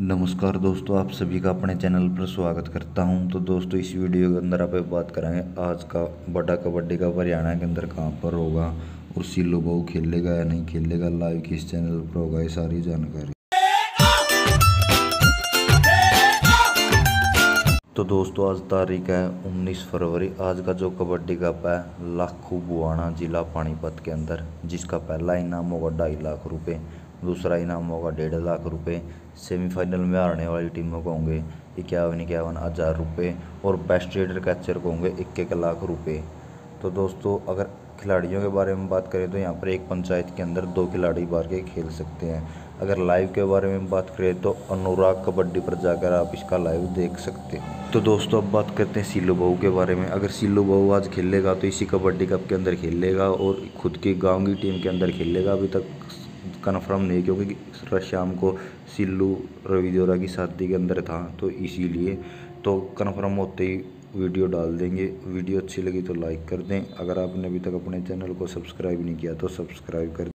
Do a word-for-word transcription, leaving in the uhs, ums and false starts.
नमस्कार दोस्तों, आप सभी का अपने चैनल पर स्वागत करता हूं। तो दोस्तों, इस वीडियो के अंदर आप बात करेंगे आज का बड़ा कबड्डी का हरियाणा के अंदर कहां पर होगा और सिल्लू बहू खेलेगा या नहीं खेलेगा, लाइव किस चैनल पर होगा, ये सारी जानकारी। तो दोस्तों, आज तारीख है उन्नीस फरवरी। आज का जो कबड्डी कप है लाखू बुआना जिला पानीपत के अंदर, जिसका पहला इनाम होगा ढाई लाख रुपए, दूसरा इनाम होगा डेढ़ लाख रुपए, सेमीफाइनल में हारने वाली टीमों को होंगे इक्यावन इक्यावन हज़ार रुपये और बेस्ट रेडर कैचर को होंगे एक एक लाख रुपए। तो दोस्तों, अगर खिलाड़ियों के बारे में बात करें तो यहाँ पर एक पंचायत के अंदर दो खिलाड़ी बार के खेल सकते हैं। अगर लाइव के बारे में बात करें तो अनुराग कबड्डी पर जाकर आप इसका लाइव देख सकते हैं। तो दोस्तों, अब बात करते हैं सिल्लू बहू के बारे में। अगर सिल्लू बहू आज खेलेगा तो इसी कबड्डी कप के अंदर खेलेगा और खुद की गाँव की टीम के अंदर खेलेगा। अभी तक कन्फर्म नहीं, क्योंकि शाम को सिल्लू रवि देवरा की शादी के अंदर था, तो इसीलिए तो कन्फर्म होते ही वीडियो डाल देंगे। वीडियो अच्छी लगी तो लाइक कर दें। अगर आपने अभी तक अपने चैनल को सब्सक्राइब नहीं किया तो सब्सक्राइब कर